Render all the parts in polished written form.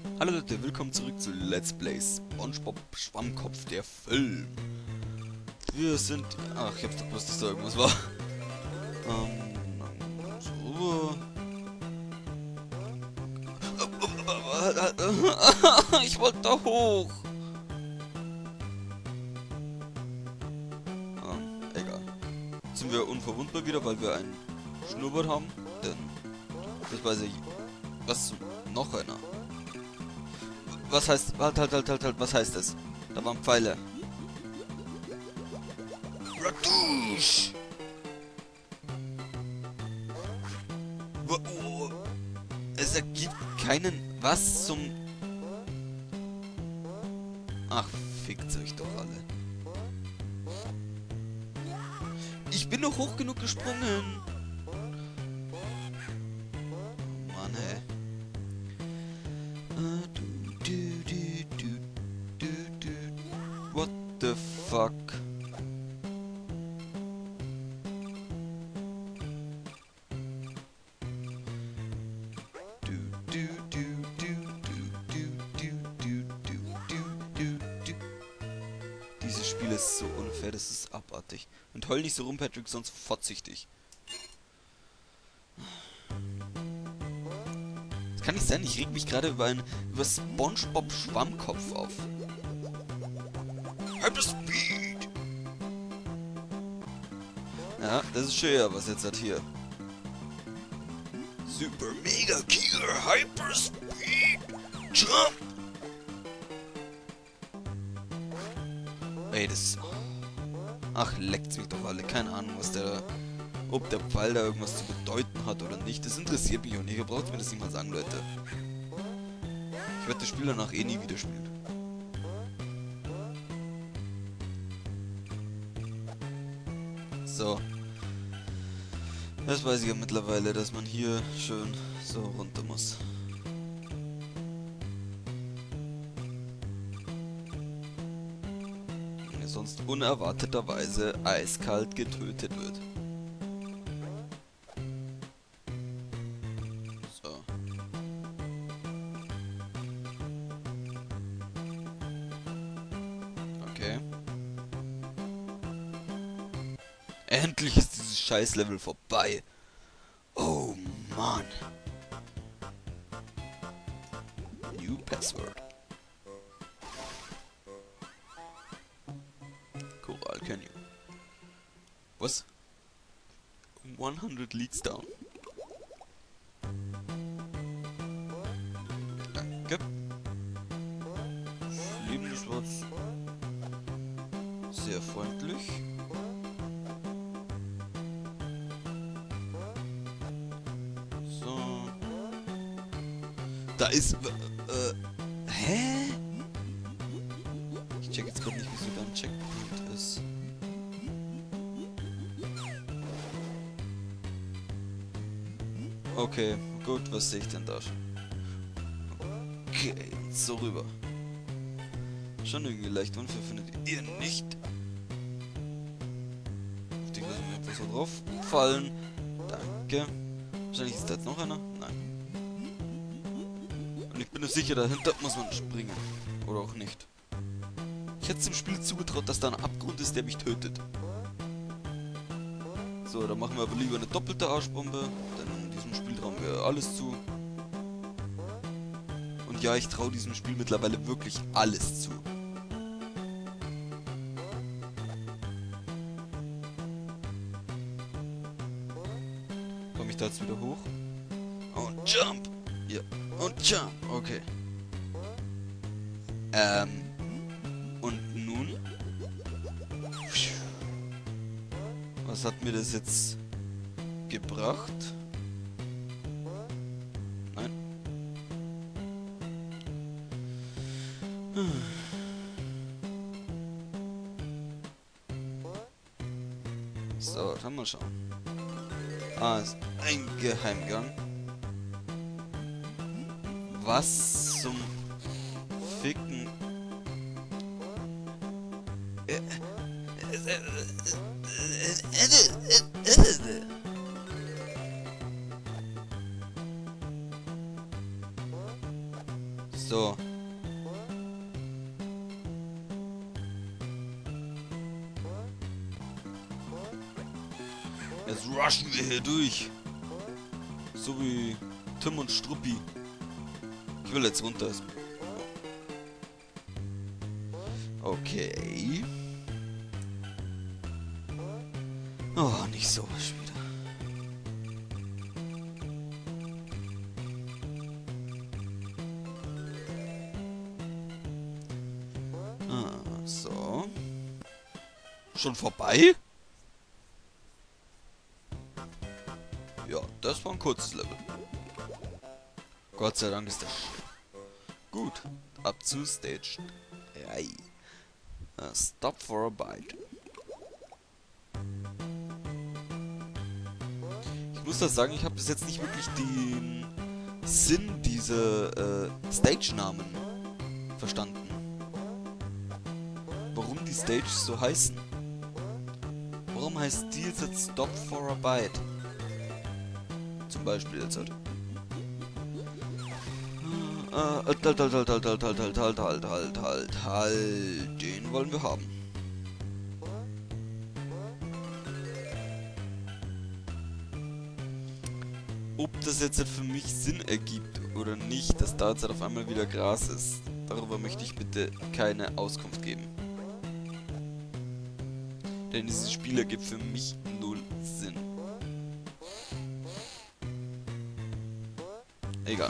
Hallo Leute, willkommen zurück zu Let's Play SpongeBob Schwammkopf, der Film. Wir sind... Ach, ich hab's doch gewusst, dass da irgendwas war. So. Ich wollte da hoch. Egal. Jetzt sind wir unverwundbar wieder, weil wir einen Schnurrbart haben. Denn... Das weiß ich... Was? Noch einer. Was heißt... Halt, was heißt das? Da waren Pfeile. Ratouche! Oh, es ergibt keinen... Was zum... Ach, fickt euch doch alle. Ich bin noch hoch genug gesprungen. Mann, ey. What the fuck? Dieses Spiel ist so unfair, das ist abartig. Und heul nicht so rum, Patrick, sonst fotze ich dich. Das kann nicht sein, ich reg mich gerade über SpongeBob Schwammkopf auf. Hyperspeed! Ja, das ist schön, was jetzt hat hier. Super Mega Killer Hyperspeed Jump! Ey, das... Ach, leckt's mich doch alle. Keine Ahnung, was der... Ob der Pfeil da irgendwas zu bedeuten hat oder nicht. Das interessiert mich auch nicht. Ihr braucht mir das nicht mal sagen, Leute. Ich werde das Spiel danach eh nie wieder spielen. So. Das weiß ich ja mittlerweile, dass man hier schön so runter muss. Sonst unerwarteterweise eiskalt getötet wird. So. Okay. Endlich ist dieses Scheiß-Level vorbei. Oh Mann. New Password. Coral Canyon. Was? 100 Leagues down. Danke. Lebendes Wort. Sehr freundlich. So. Da ist... hä? Ich check jetzt gerade nicht, wieso da ein Checkpoint ist. Okay, gut, was sehe ich denn da schon? Okay, so rüber. Schon irgendwie leicht unfair, findet ihr nicht? Auf die lassen wir einfach so drauf fallen. Danke. Wahrscheinlich ist da jetzt noch einer? Nein. Und ich bin mir sicher, dahinter muss man springen. Oder auch nicht. Ich hätte dem Spiel zugetraut, dass da ein Abgrund ist, der mich tötet. So, dann machen wir aber lieber eine doppelte Arschbombe, denn in diesem Spiel trauen wir alles zu. Und ja, ich traue diesem Spiel mittlerweile wirklich alles zu. Komme ich da jetzt wieder hoch? Und Jump! Ja, und Jump! Okay. Und nun? Was hat mir das jetzt gebracht? Nein. So, dann mal schauen. Ah, ist ein Geheimgang. Was zum Ficken? So. Jetzt rushen wir hier durch. So wie Tim und Struppi. Ich will jetzt runter. Okay. Oh, nicht so was wieder. So. Schon vorbei? Ja, das war ein kurzes Level. Gott sei Dank ist das gut. Ab zu Stage 3. Stop for a bite. Ich muss das sagen, ich habe bis jetzt nicht wirklich den Sinn dieser Stage-Namen verstanden. Warum die Stages so heißen. Warum heißt die jetzt Stop for a Bite? Zum Beispiel jetzt halt. Halt. Den wollen wir haben. Ob das jetzt für mich Sinn ergibt oder nicht, dass da jetzt auf einmal wieder Gras ist, darüber möchte ich bitte keine Auskunft geben. Denn dieses Spiel ergibt für mich null Sinn. Egal.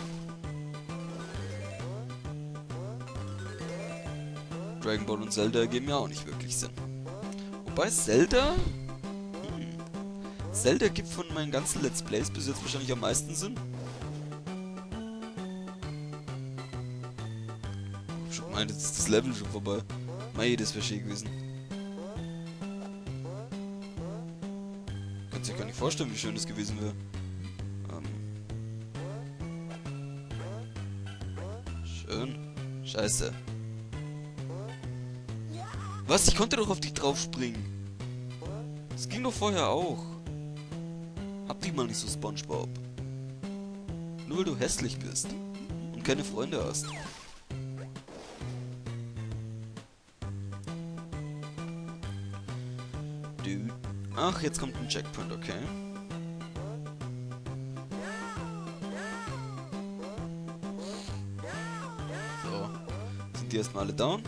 Dragon Ball und Zelda ergeben ja auch nicht wirklich Sinn. Wobei Zelda... Zelda gibt von meinen ganzen Let's Plays bis jetzt wahrscheinlich am meisten Sinn. Ich hab schon gemeint, jetzt ist das Level schon vorbei. Mei, das wäre schön gewesen. Kannst dir gar nicht vorstellen, wie schön das gewesen wäre. Schön. Scheiße. Was? Ich konnte doch auf dich drauf springen. Das ging doch vorher auch. Hab dich mal nicht so, SpongeBob. Nur weil du hässlich bist und keine Freunde hast. Dude. Ach, jetzt kommt ein Checkpoint, okay. So. Sind die erstmal alle down?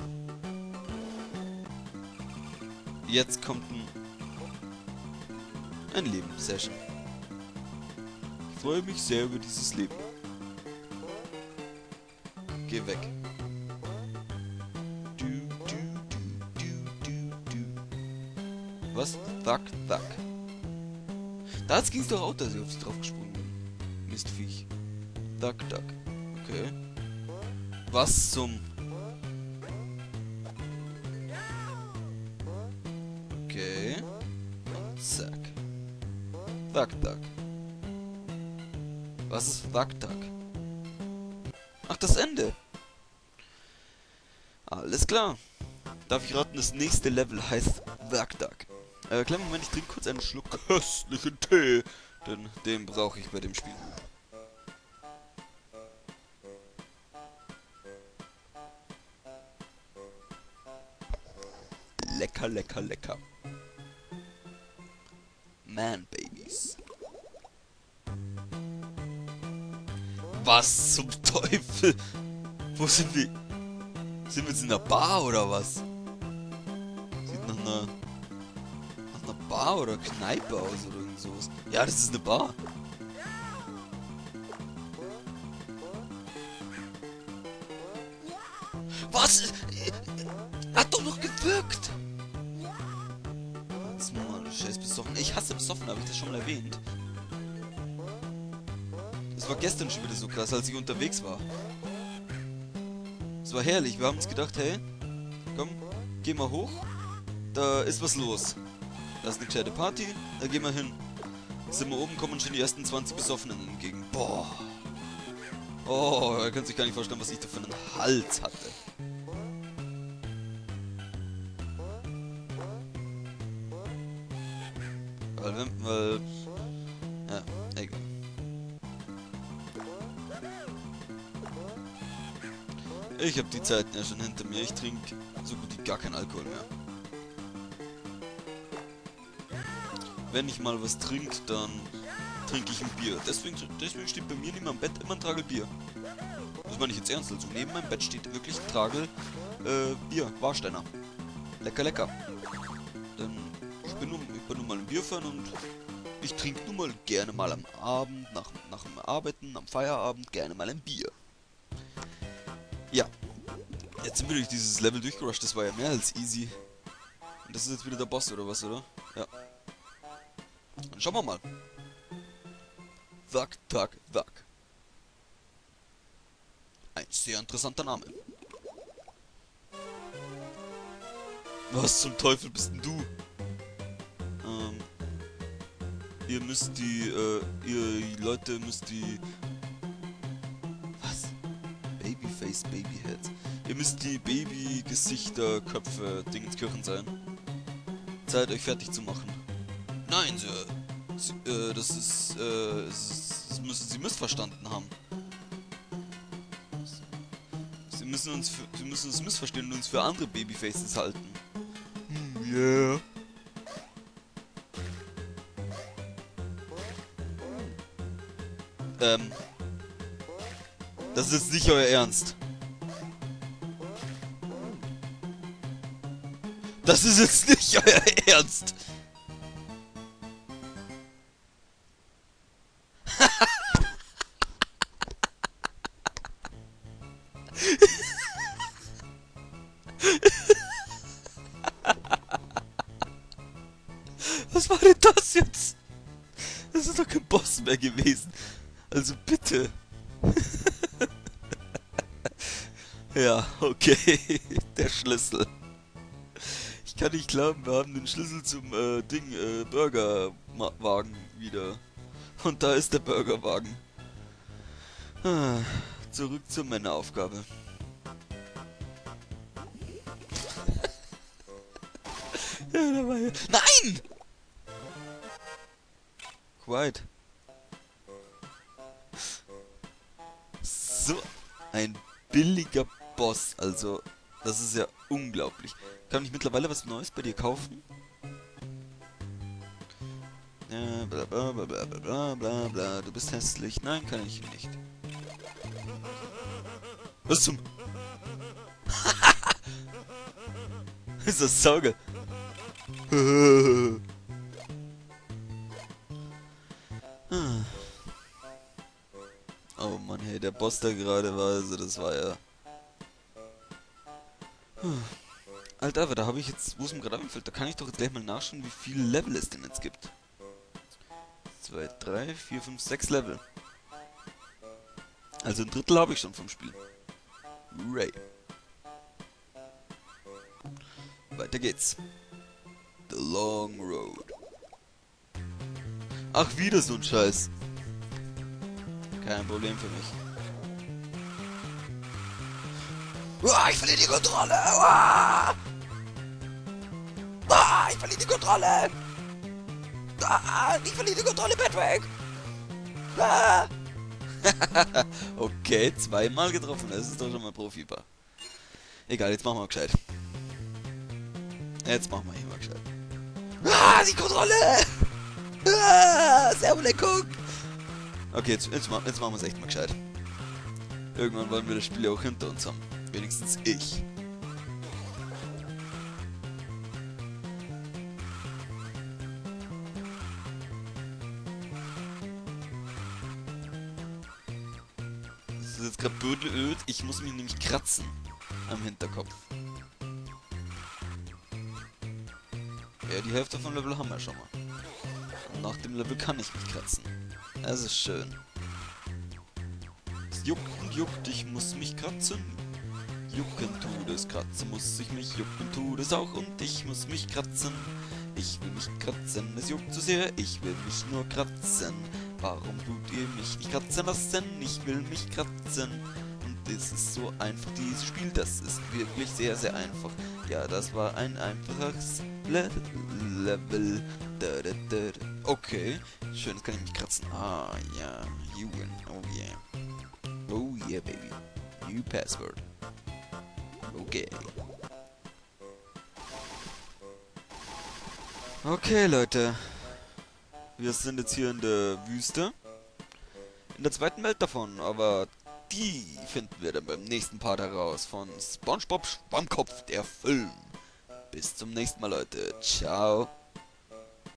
Jetzt kommt ein Lebenssession. Ich freue mich sehr über dieses Leben. Geh weg. Was? Duck, duck. Da ging es doch auch, dass ich auf sie drauf gesprungen bin. Mistviech. Duck, duck. Okay. Was zum... Okay. Und zack. Duck, duck. Was ist Duck, duck? Ach, das Ende. Alles klar. Darf ich raten, das nächste Level heißt Duck, duck. Kleinen Moment, ich trinke kurz einen Schluck köstlichen Tee, denn den brauche ich bei dem Spiel. Lecker, lecker, lecker. Man Babies. Was zum Teufel? Wo sind wir? Sind wir jetzt in der Bar oder was? Sieht nach einer Bar oder Kneipe aus oder irgend sowas. Ja, das ist eine Bar. Was? Hat doch noch gewirkt! Jetzt mal, du scheiß besoffen. Ich hasse besoffen, habe ich das schon mal erwähnt? Das war gestern schon wieder so krass, als ich unterwegs war. Es war herrlich, wir haben uns gedacht, hey, komm, geh mal hoch, da ist was los. Da ist eine gescheite Party, da gehen wir hin. Sind wir oben, kommen schon die ersten 20 Besoffenen entgegen. Boah. Oh, ihr könnt sich gar nicht vorstellen, was ich da für einen Hals hatte. Weil, ja, egal. Ich habe die Zeiten ja schon hinter mir. Ich trinke so gut wie gar keinen Alkohol mehr. Wenn ich mal was trinke, dann trinke ich ein Bier. Deswegen steht bei mir neben meinem Bett immer ein Tragel Bier. Das meine ich jetzt ernst. Also neben meinem Bett steht wirklich ein Tragel Bier, Warsteiner. Lecker, lecker. Denn ich bin nun mal ein Bierfan und ich trinke nun mal gerne mal am Abend, nach dem Arbeiten, am Feierabend, gerne mal ein Bier. Ja, jetzt sind wir durch dieses Level durchgerusht, das war ja mehr als easy. Und das ist jetzt wieder der Boss, oder was, oder? Ja. Dann schauen wir mal. Thug, Thug, Thug. Ein sehr interessanter Name. Was zum Teufel bist denn du? Ihr müsst ihr Leute müsst die... Was? Babyface, Babyheads. Ihr müsst die Babygesichter, Köpfe, Dingenskirchen sein. Zeit, euch fertig zu machen. Nein, Sir. Das müssen Sie missverstanden haben. Sie müssen uns missverstehen und uns für andere Babyfaces halten. Yeah. Das ist jetzt nicht euer Ernst. Das ist jetzt nicht euer Ernst. Was war denn das jetzt? Das ist doch kein Boss mehr gewesen. Also bitte. Ja, okay. Der Schlüssel. Ich kann nicht glauben, wir haben den Schlüssel zum Burgerwagen wieder. Und da ist der Burgerwagen. Zurück zur Männeraufgabe. Ja, da war ja... Nein! Quiet. So ein billiger Boss, also das ist ja unglaublich. Kann ich mittlerweile was Neues bei dir kaufen? Bla bla bla bla bla bla bla, du bist hässlich. Nein, kann ich nicht. Was zum... Ist das Sauge? Oh Mann, hey, der Boss da gerade war, also das war ja... Alter, aber da habe ich jetzt, wo es mir gerade einfällt, da kann ich doch jetzt gleich mal nachschauen, wie viele Level es denn jetzt gibt. 2, 3, 4, 5, 6 Level. Also ein Drittel habe ich schon vom Spiel. Ray. Weiter geht's. The Long Road. Ach, wieder so ein Scheiß. Kein Problem für mich. Uah, ich verliere die Kontrolle! Uah! Ah, ich verliere die Kontrolle! Ah, ich verliere die Kontrolle, Patrick! Ah! Okay, zweimal getroffen, das ist doch schon mal Profi-Bar. Egal, jetzt machen wir gescheit. Jetzt machen wir hier mal gescheit. Ah, die Kontrolle! Ah, Servolenkung! Okay, jetzt machen wir es echt mal gescheit. Irgendwann wollen wir das Spiel ja auch hinter uns haben. Wenigstens ich. Das ist jetzt gerade blöd. Ich muss mich nämlich kratzen am Hinterkopf. Ja, die Hälfte vom Level haben wir schon mal. Und nach dem Level kann ich mich kratzen. Das ist schön. Es juckt und juckt, ich muss mich kratzen. Jucken tut es, kratzen muss ich mich, jucken tut es auch und ich muss mich kratzen. Ich will mich kratzen, es juckt so sehr, ich will mich nur kratzen. Warum tut ihr mich nicht kratzen lassen? Ich will mich kratzen. Und es ist so einfach, dieses Spiel, das ist wirklich sehr, sehr einfach. Ja, das war ein einfaches Level. Okay, schön, jetzt kann ich mich kratzen. Ah, ja, you win, oh yeah. Oh yeah, baby. New password. Okay. Okay, Leute. Wir sind jetzt hier in der Wüste. In der zweiten Welt davon, aber die finden wir dann beim nächsten Part heraus von SpongeBob Schwammkopf, der Film. Bis zum nächsten Mal, Leute. Ciao.